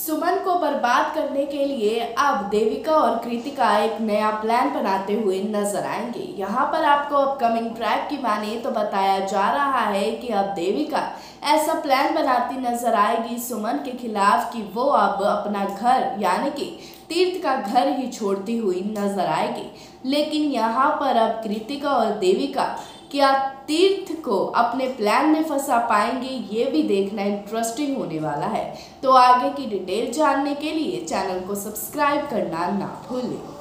सुमन को बर्बाद करने के लिए अब देविका और कृतिका एक नया प्लान बनाते हुए नजर आएंगे। यहाँ पर आपको अपकमिंग ट्रैक की माने तो बताया जा रहा है कि अब देविका ऐसा प्लान बनाती नजर आएगी सुमन के खिलाफ कि वो अब अपना घर यानी कि तीर्थ का घर ही छोड़ती हुई नजर आएगी। लेकिन यहाँ पर अब कृतिका और देविका क्या तीर्थ को अपने प्लान में फंसा पाएंगे, ये भी देखना इंटरेस्टिंग होने वाला है। तो आगे की डिटेल जानने के लिए चैनल को सब्सक्राइब करना ना भूलें।